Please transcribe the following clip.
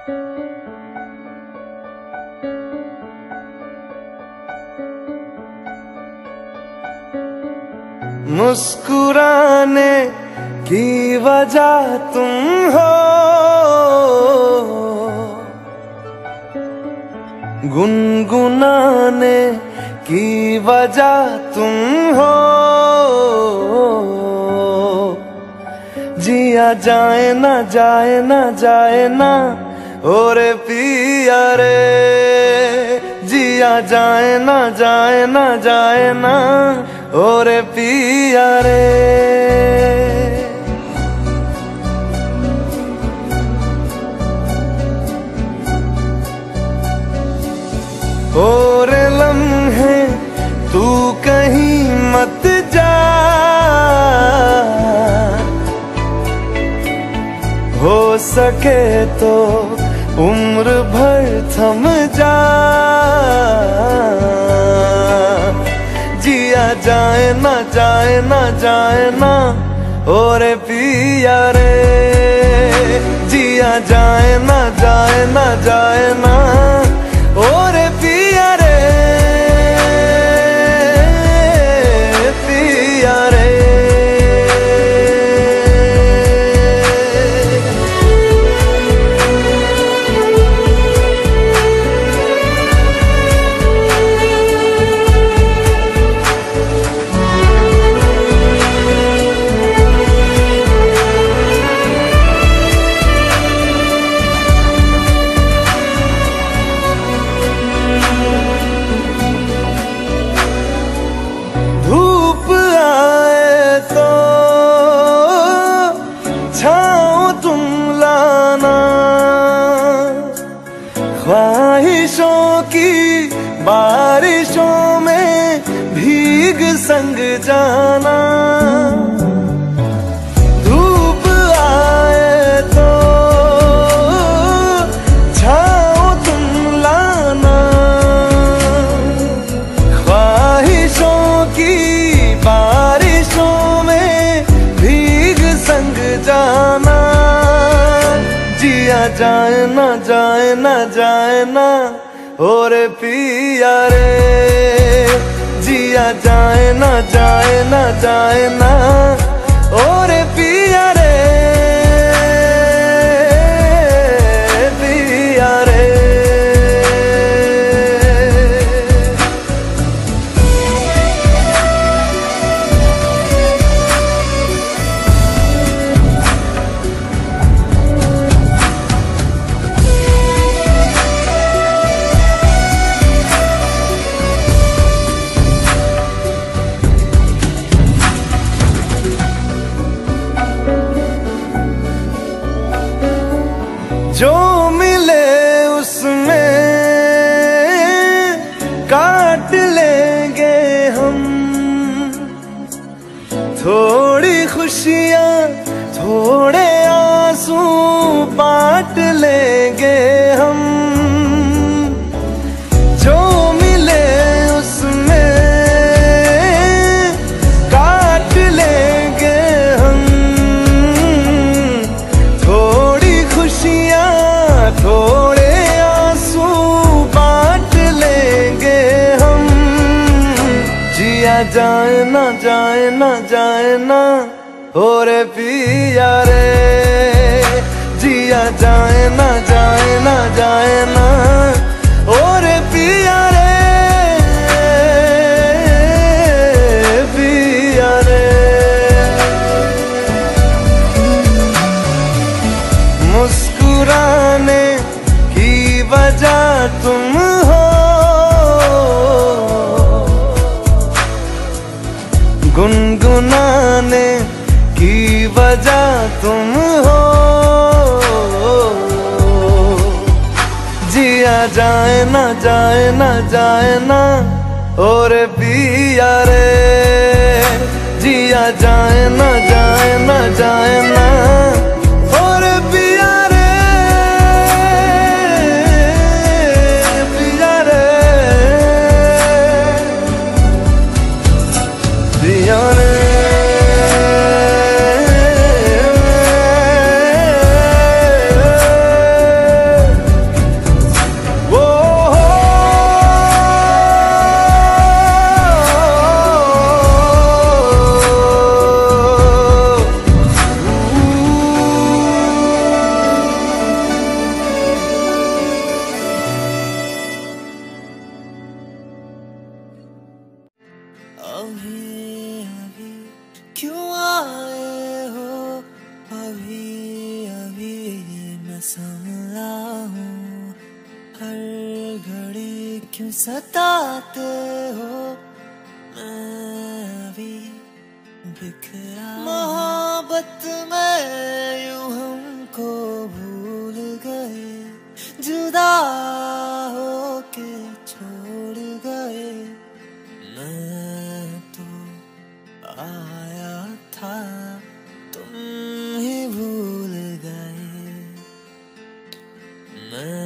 मुस्कुराने की वजह तुम हो, गुनगुनाने की वजह तुम हो। जिया जाए ना जाए ना जाए ना और पिया रे, जिया जाए ना जाए ना जाए ना और पिया रे। और लम्हे तू कहीं मत जा, हो सके तो उम्र भर थम जा। जिया जाए ना जाए ना जाए ना और पिया रे, जिया जाए ना जाए ना जाए ना और पिया रे, पिया रे। ख्वाहिशों की बारिशों में भीग संग जाना, धूप आए तो छाँव तुम लाना। ख्वाहिशों की बारिशों में भीग संग जाना। जिया जाए ना जाए ना जाए ना और पिया रे, जिया जाए ना जाए ना जाए ना और पिया रे, पिया रे। जो मिले उसमें काट लेंगे हम, थोड़ी खुशियाँ थोड़े आंसू बांट लेंगे हम। जो मिले उसमें काट लेंगे हम, थोड़ी खुशियाँ थोड़े आंसू बांट लेंगे हम। जिया जाए ना जाए ना जाए ना और पिया रे, जिया जाए ना जाए ना जाए ना और पिया रे, पिया रे। मुस्कुराने की वजह तुम हो, गुनगुनाने की वजह तुम हो। जिया जाए ना जाए ना जाए ना और पिया रे, जिया जाए ना जाए ना जाए ना और पिया रे, पिया रे, पिया रे। क्यों सताते हो, मैं भी बिखरा। मोहब्बत में यूं हमको भूल गए, जुदा होके छोड़ गए। मैं तो आया था, तुम ही भूल गए। मैं